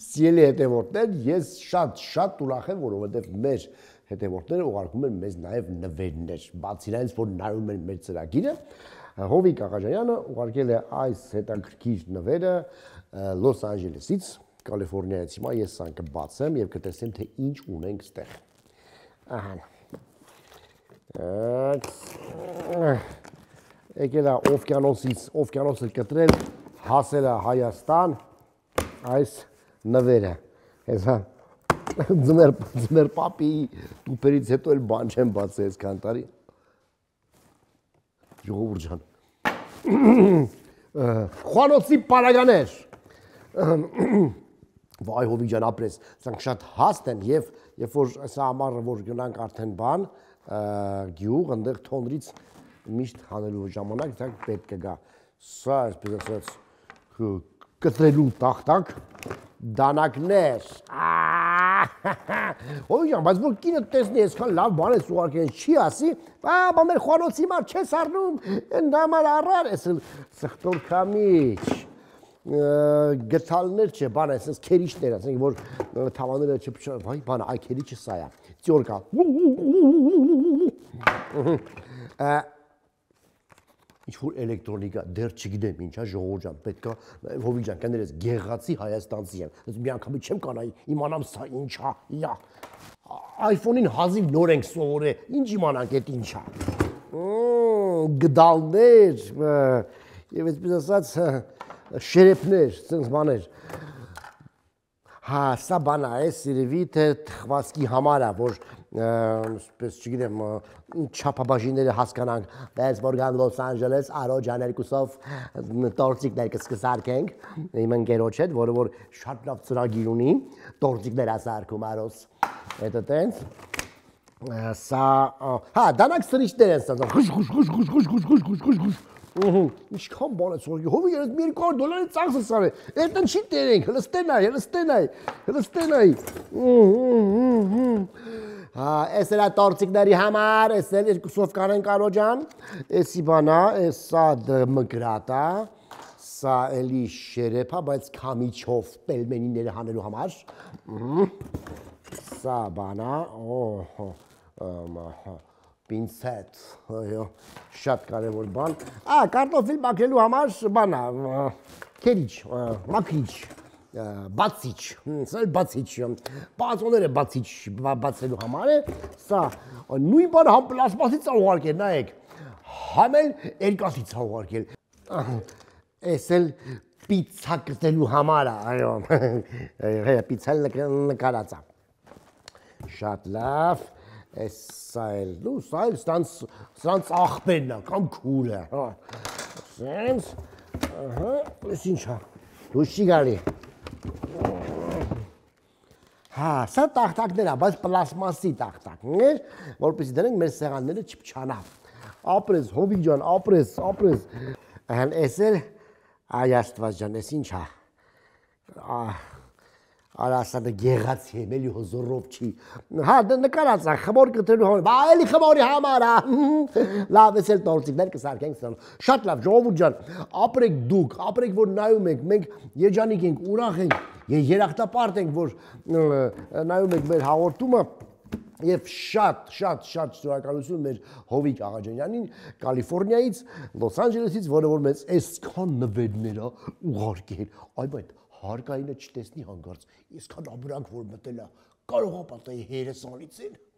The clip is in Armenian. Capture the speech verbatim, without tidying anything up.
Սիրելի հետևորդներ, ես շատ-շատ ուրախ եմ, որովհետև մեր հետևորդները ուղարկում են մեզ նաև նվերներ, բացի նրանից, որ նայում են մեր ծրագիրը, Հովիկ Աղաջանյանը ուղարկել է այս հետաքրքիր նվերը Լոս Անջելեսից, Կալիֆոռնիայից, հիմա ես սան կբացեմ եւ կտեսնեմ, թե ինչ ունենք ստեղ։ Ահա։ Եկել է օվկիանոսից, օվկիանոսը կտրել, հասել է Հայաստան այս նվերը, հեսա ձմեր, ձմեր պապի տուպերից հետո էլ բան չեմ բացել այսքան տարի։ Ժողովուրդ ջան։ Խանոցի պարագաներ։ Վայ Հովիկ ջան ապրես, սրանք շատ հաստ են եւ երբ որ սա ամառը որ գնանք արդեն բան գյուղ, այնտեղ թոնրից միշտ հանելու ժամանակ դա պետք է գա։ Սա այսպես ասած կտրելու տախտակ դանակներ։ Հովիկ ջան, բայց որ կինը տեսնի այսքան լավ բան ես ուղարկել, չի ասի, բա մեր խանոցի մար չես առնում, այն դամար առար, ես սխտոր կամիչ։ Գտալներ չէ, բան է, ասենց քերիչներ, ասենք որ թավաները չփչան, վայ, բանը, այ քերիչը սա է, ծյորկա։ Ինչ-որ էլեկտրոնիկա, դեռ չգիտեմ ինչա, ժողովուրդ ջան, պետք է, Հովիկ ջան, կներես, գեղացի հայաստանցի եմ, մի անգամից չեմ կանայի, իմանամ սա ինչա, իա, iPhone-ին հազիվ նոր ենք սովորել, ինչ իմանանք էդ ինչա, գդալներ, և այսպես ասած, շերեփներ, սենց բաներ, հա, սա բան է, սիրևի թե թխվածքի համար է, որ, պես չգիտեմ, չապաբաժիները հասկանանք, պես որ գան Լոս Անջելես, արոջ աներկուսով տորցիկներ կսկսարկենք, իմ ընկերոջ հետ, որը որ շատ լավ ծրագիր ունի, տորցիկներ ասարկում արոս, հետը տենց, սա, հա, դանակ սրիչներ են սա, խուշ, խուշ, խուշ, խուշ, խուշ, խուշ, խուշ, խուշ, խուշ, խուշ, ինչքան բան է ծորգի, հովիկ երդ մի երկար դոլարի ծաղսը սար է, էդ ընչի տերենք, հլստենայ, հլստենայ, հլստենայ, ես էլ է տորցիկների համար, ես էլ երկուսով կանենք արոջան, եսի բանա, սա մգրատա, սա էլի շերեպ է, բայց կամիչով պելմենիները հանելու համար, սա բանա, պինցետ, շատ կարևոր բան, կարտոֆիլ մաքրելու համար բան է, քերիչ, մաքրիչ, բացիչ, սա էլ բացիչ, բացոները բացիչ բացելու համար է, սա նույն բանը համ պլասմասից է ուղարկել, նայեք, համ էլ երկասից է ուղարկել, ես էլ պիցա կտելու համար է, պիցալ նկարած է, շատ լավ, սա էլ, սա էլ սրանց աղբերն է, կամ քուրը, սենց, ես ինչ է, դուս չի գալի, հա, սա տաղտակներ է, բայց պլասմասի տաղտակներ, որպեսի դրանք մեր սեղանները չպչանա, ապրես, Հովիկ ջան, ապրես, ապրես, ես էլ, այ աստված ջան, ես ինչ է, Արա ասա դա գեղացի եմ, էլի հոզորով չի, հա նկարած է, խմոր կտրելու համար, բա էլի խմորի համար է, լավ ես էլ տորցիկներ կսարկենք սրան, շատ լավ, ժողովուրդ ջան, ապրեք դուք, ապրեք որ նայում եք, մենք երջանիկ ենք, ուրախ ենք, երախտապարտ ենք, որ նայում եք մեր հաղորդումը, և շատ, շատ, շատ շնորհակալություն մեր Հովիկ Աղաջանյանին Կալիֆոռնիայից, Լոս Անջելեսից, որը որ մեզ այսքան նվերներ է ուղարկել, այ բայց հարկայինը չտեսնի հանգարց, այսքան ապրանք որ մտել է, կարող է պատահի հերես անիծել։